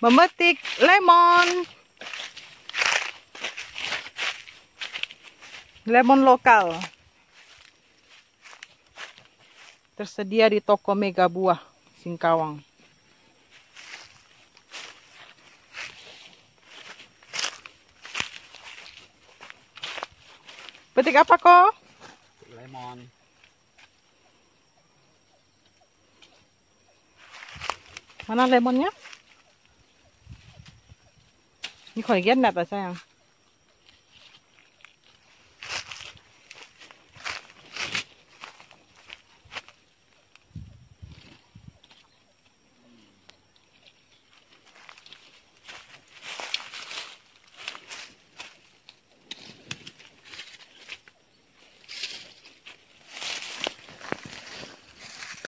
Memetik lemon. Lemon lokal. Tersedia di toko Mega Buah Singkawang. Petik apa kok? Lemon. Mana lemonnya? Ini kau lihat enggak sayang?